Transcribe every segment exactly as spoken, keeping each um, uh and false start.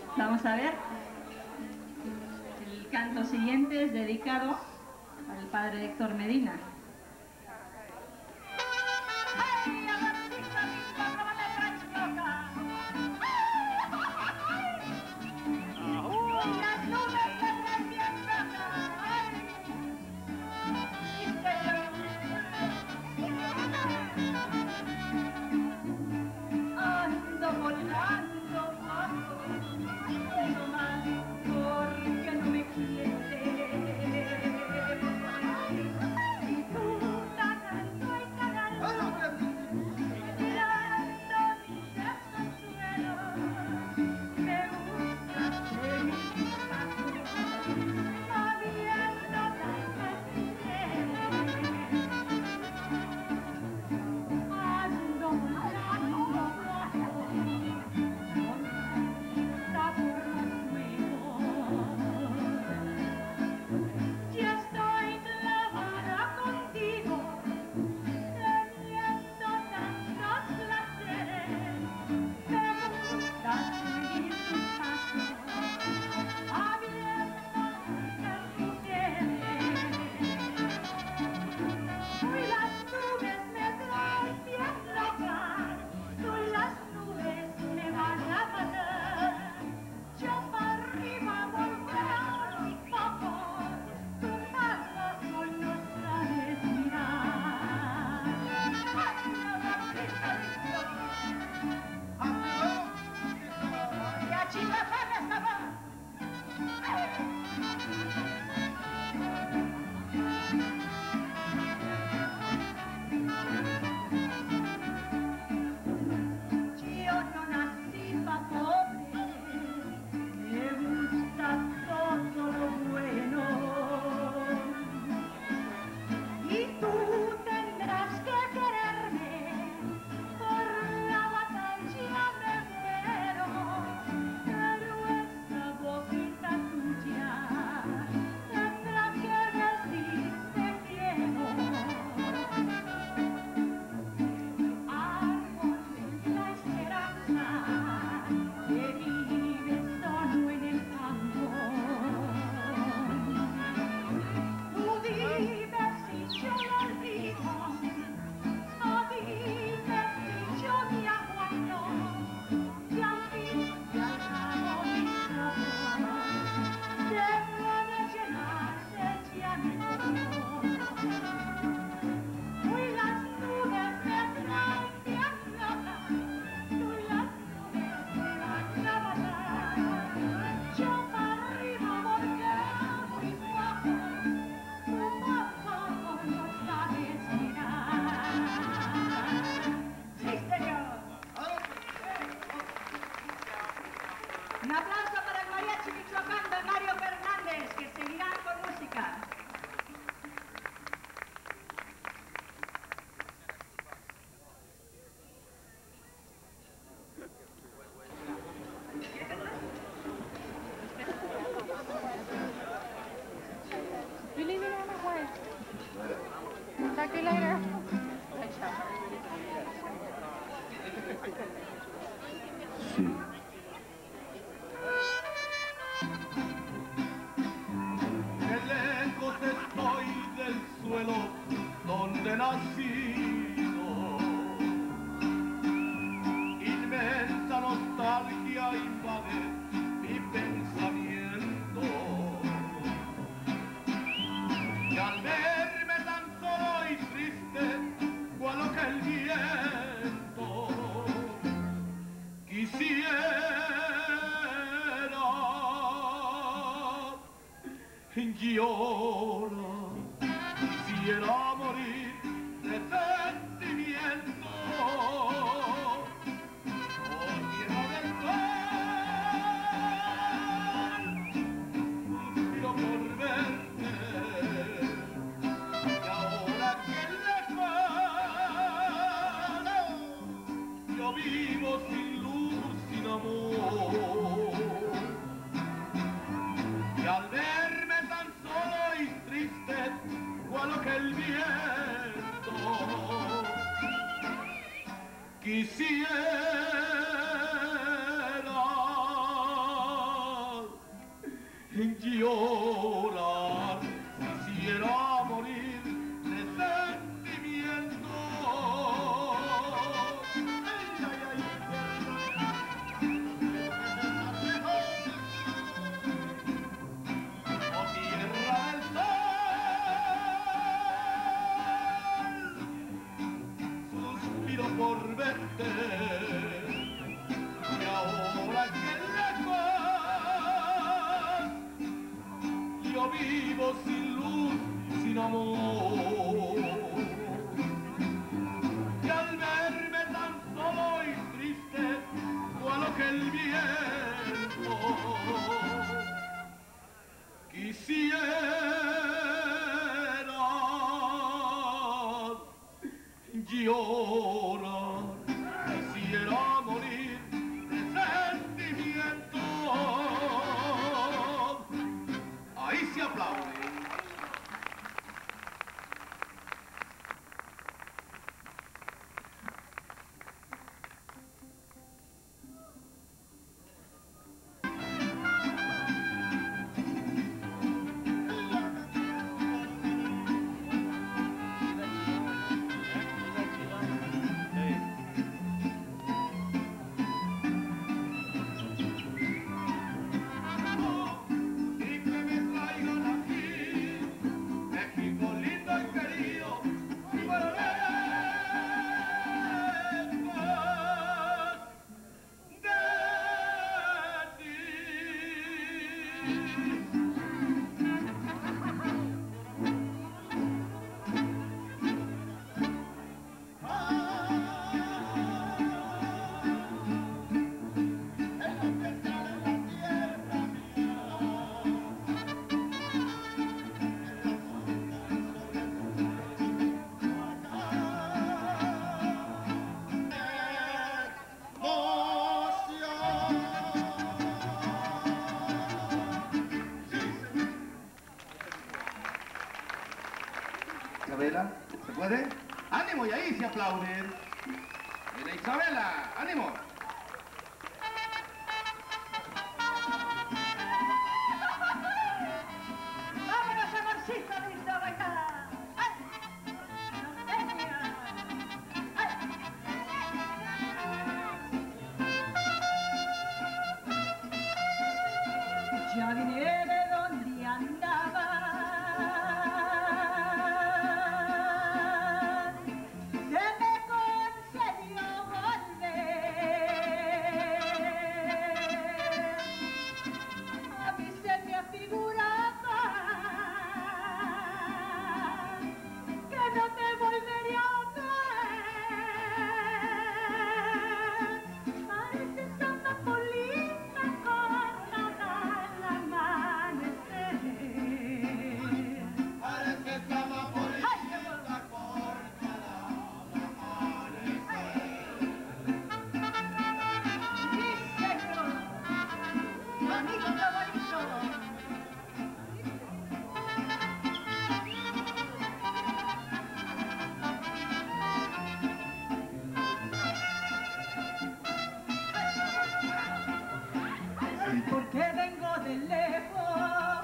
Vamos a ver. El canto siguiente es dedicado al padre Héctor Medina. Un aplauso para el mariachi Michoacán de Mario Fernández, que seguirán con música. You leave it on my way. Talk to you later. Sí. Qué lejos estoy del suelo donde nacido. Inmensa nostalgia invade mi pensamiento. Y al verme tan solo y triste, cual que el viento, quisiera llora, quisiera morir de sentimiento. Oh, tierra del sol, suspiro por verte, y ahora que lejano yo vivo sin luz, sin amor. Y al verme tan solo y triste, cual que el viento, quisiera llorar. Quisiera morir de sentimiento. Ahí se aplaude. Isabela, ¿se puede? ¡Ánimo! Y ahí se aplauden. Mira, Isabela, ánimo. ¡Vámonos, amorcito lindo, a bailar! ¡Ay! ¡Norteña! ¡Ay! Ya vine de donde andaba. Se me concedió volver. A mí se me afiguraba que no te volvería a ver. Pareces amapolina con nada al amanecer. Pareces amapolina con nada al amanecer. Sí, señor. Bonito, bonito. Porque vengo de lejos,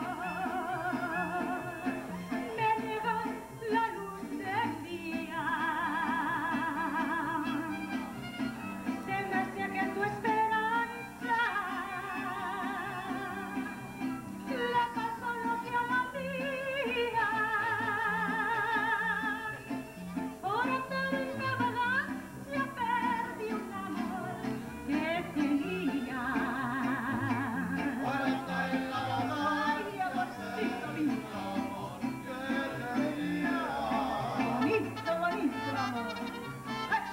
me niega la luz del día. Se me hacía que tu esperanza la pasó lo que a la mía. Por andar en la vagancia perdí un amor que tenía. Ay, amorcito lindo. Bonito, bonito amor. ¡Ay!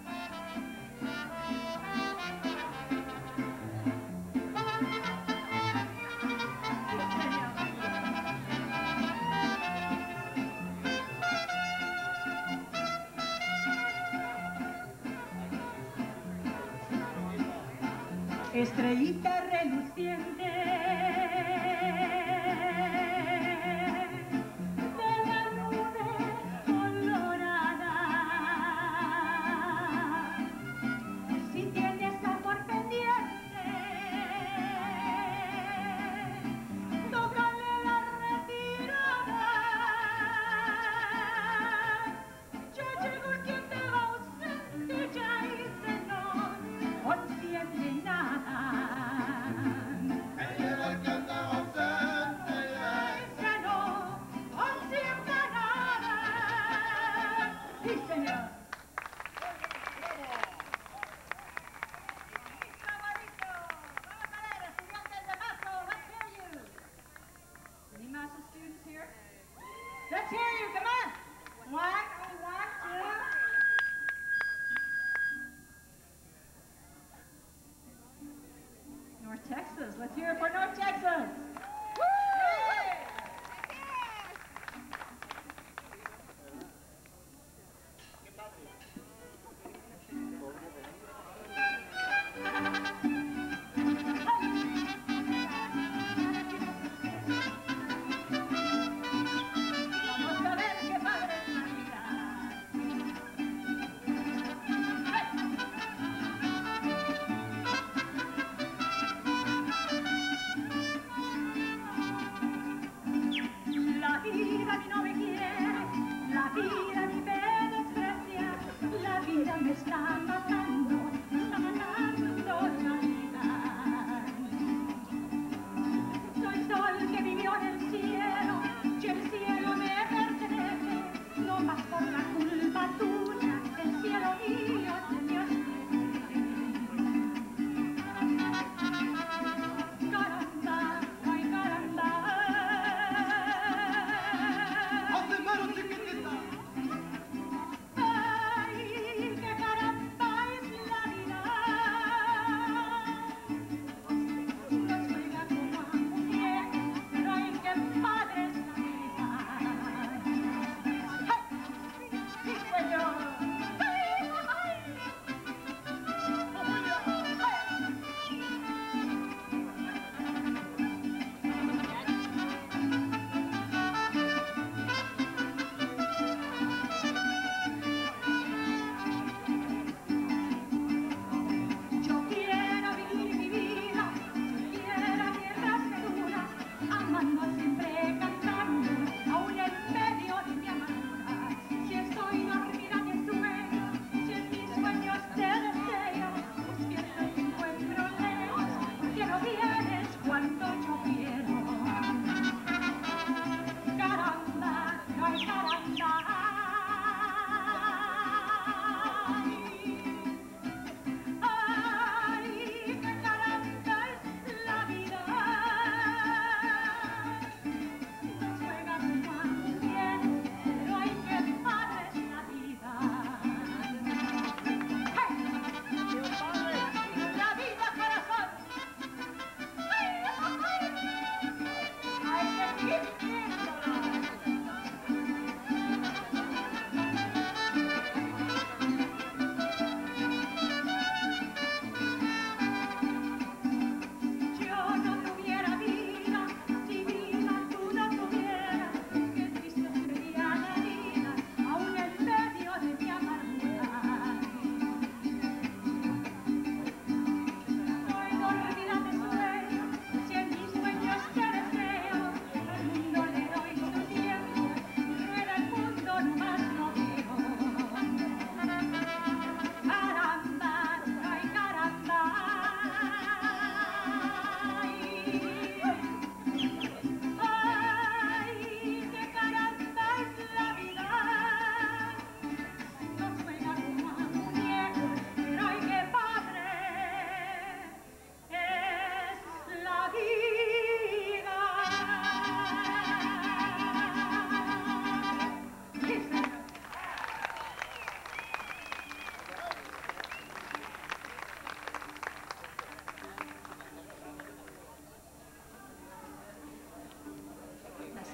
Estrellita reluciente de la nube colorada, si tienes amor pendiente, dóblale la retirada. Ya llegó el que te va ausente, ya hice no consciente nada. Llegó el que andaba ausente. Ya no consciente nada. Sí, señor. Vamos a ver, estudiantes de Mazo, let's hear you. Any Mazo students here? Let's hear you, come on. One, one, two. North Texas, let's hear it for North Texas. Woo!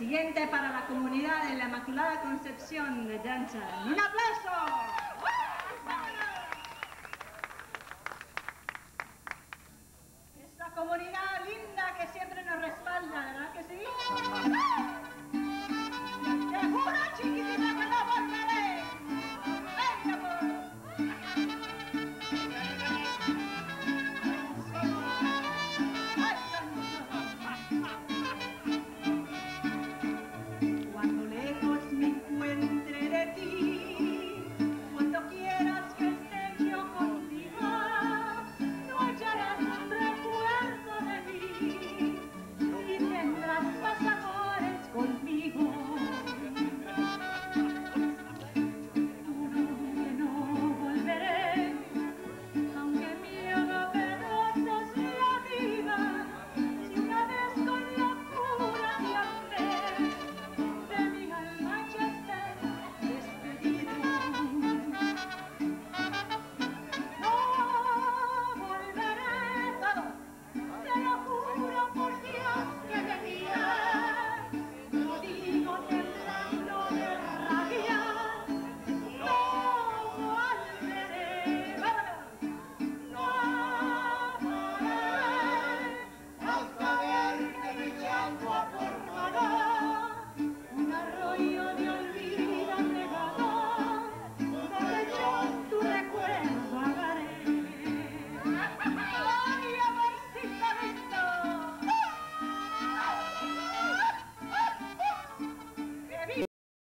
siguiente para la comunidad de la Inmaculada Concepción de Danza. ¡Un aplauso! Esta comunidad linda que siempre nos respalda, ¿verdad que sí?